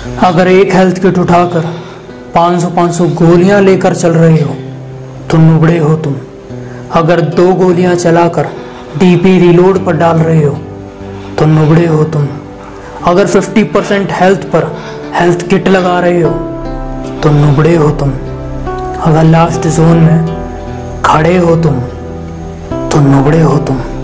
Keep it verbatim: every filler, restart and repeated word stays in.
अगर एक health kit उठाकर पाँच सौ पाँच सौ गोलियां लेकर चल रहे हो तो नुबड़े हो तुम। अगर दो गोलियां चलाकर डीपी रिलोड पर डाल रहे हो तो नुबड़े हो तुम। अगर पचास परसेंट हेल्थ पर हेल्थ किट लगा रहे हो तो नुबड़े हो तुम। अगर लास्ट जोन में खड़े हो तुम तो नुबड़े हो तुम।